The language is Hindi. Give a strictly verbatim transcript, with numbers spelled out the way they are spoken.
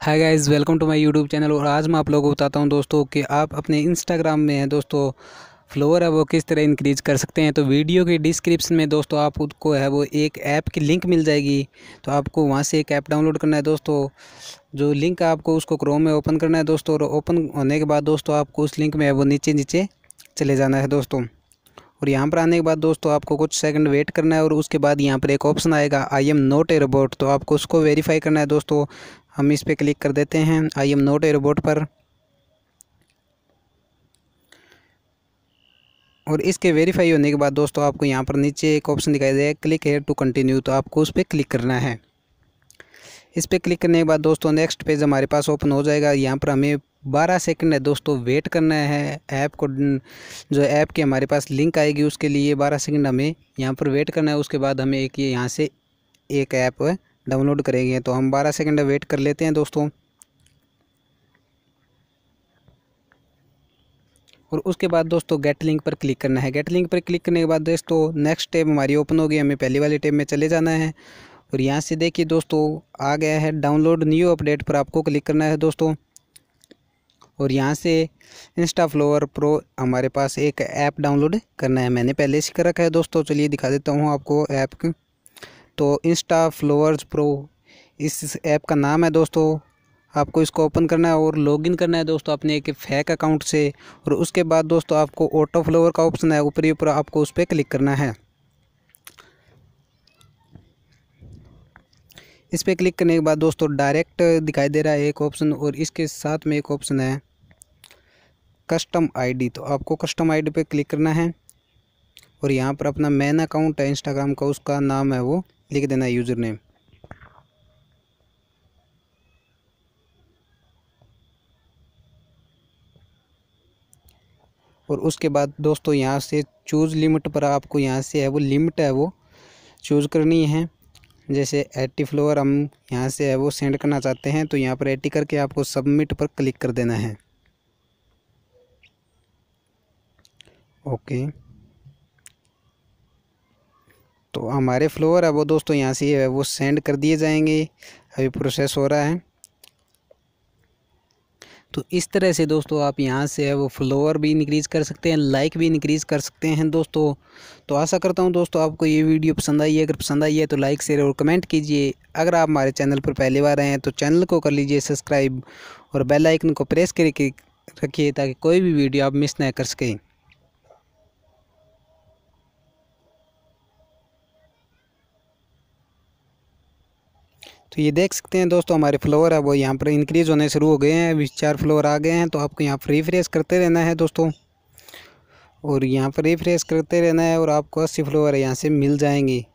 Hi guys, welcome to my YouTube channel. और आज मैं आप लोगों को बताता हूं दोस्तों कि आप अपने इंस्टाग्राम में है दोस्तों फ्लोवर है वो किस तरह इंक्रीज कर सकते हैं। तो वीडियो के डिस्क्रिप्शन में दोस्तों आपको है वो एक ऐप की लिंक मिल जाएगी। तो आपको वहां से एक ऐप डाउनलोड करना है दोस्तों। जो लिंक है आपको उसको क्रोम में ओपन करना है दोस्तों। और ओपन होने के बाद दोस्तों आपको उस लिंक में है वो नीचे नीचे चले जाना है दोस्तों। और यहाँ पर आने के बाद दोस्तों आपको कुछ सेकंड वेट करना है और उसके बाद यहाँ पर एक ऑप्शन आएगा I am not a robot. तो आपको उसको वेरीफाई करना है दोस्तों। हम इस पर क्लिक कर देते हैं I am not a robot पर। और इसके वेरीफाई होने के बाद दोस्तों आपको यहाँ पर नीचे एक ऑप्शन दिखाई देगा क्लिक हेयर टू कंटिन्यू। तो आपको उस पर क्लिक करना है। इस पर क्लिक करने के बाद दोस्तों नेक्स्ट पेज हमारे पास ओपन हो जाएगा। यहाँ पर हमें बारह सेकंड है दोस्तों वेट करना है। ऐप को जो ऐप की हमारे पास लिंक आएगी उसके लिए बारह सेकंड हमें यहाँ पर वेट करना है। उसके बाद हमें एक ये यहाँ से एक ऐप डाउनलोड करेंगे। तो हम बारह सेकंड वेट कर लेते हैं दोस्तों। और उसके बाद दोस्तों गेट लिंक पर क्लिक करना है। गेट लिंक पर क्लिक करने के बाद दोस्तों नेक्स्ट टैब हमारी ओपन होगी। हमें पहली वाली टैब में चले जाना है। और यहाँ से देखिए दोस्तों आ गया है डाउनलोड न्यू अपडेट पर आपको क्लिक करना है दोस्तों। और यहाँ से इंस्टा फ्लोवर प्रो हमारे पास एक ऐप डाउनलोड करना है। मैंने पहले से कर रखा है दोस्तों। चलिए दिखा देता हूँ आपको ऐप की। तो इंस्टा फ्लोवर्स प्रो इस ऐप का नाम है दोस्तों। आपको इसको ओपन करना है और लॉगिन करना है दोस्तों अपने एक फेक अकाउंट से। और उसके बाद दोस्तों आपको ऑटो फ्लोवर का ऑप्शन है ऊपरी ऊपर, आपको उस पर क्लिक करना है। इस पर क्लिक करने के बाद दोस्तों डायरेक्ट दिखाई दे रहा है एक ऑप्शन। और इसके साथ में एक ऑप्शन है कस्टम आईडी। तो आपको कस्टम आईडी पे क्लिक करना है। और यहाँ पर अपना मेन अकाउंट है इंस्टाग्राम का, उसका नाम है वो लिख देना है यूज़र नेम। और उसके बाद दोस्तों यहाँ से चूज़ लिमिट पर आपको यहाँ से है वो लिमिट है वो चूज़ करनी है। जैसे एट्टी फ्लोवर हम यहाँ से है वो सेंड करना चाहते हैं। तो यहाँ पर एट्टी करके आपको सबमिट पर क्लिक कर देना है। ओके, तो हमारे फ्लोवर है वो दोस्तों यहाँ से है वो सेंड कर दिए जाएंगे। अभी प्रोसेस हो रहा है। तो इस तरह से दोस्तों आप यहाँ से है वो फ्लोवर भी इंक्रीज़ कर सकते हैं, लाइक भी इंक्रीज़ कर सकते हैं दोस्तों। तो आशा करता हूँ दोस्तों आपको ये वीडियो पसंद आई है। अगर पसंद आई है तो लाइक शेयर और कमेंट कीजिए। अगर आप हमारे चैनल पर पहली बार आए हैं तो चैनल को कर लीजिए सब्सक्राइब और बेल आइकन को प्रेस करके रखिए ताकि कोई भी वीडियो आप मिस ना कर सकें। तो ये देख सकते हैं दोस्तों हमारे फ्लोवर है वो यहाँ पर इंक्रीज़ होने शुरू हो गए हैं। अभी चार फ्लोवर आ गए हैं। तो आपको यहाँ पर रिफ्रेश करते रहना है दोस्तों। और यहाँ पर रिफ्रेश करते रहना है और आपको अस्सी फ्लोवर यहाँ से मिल जाएंगे।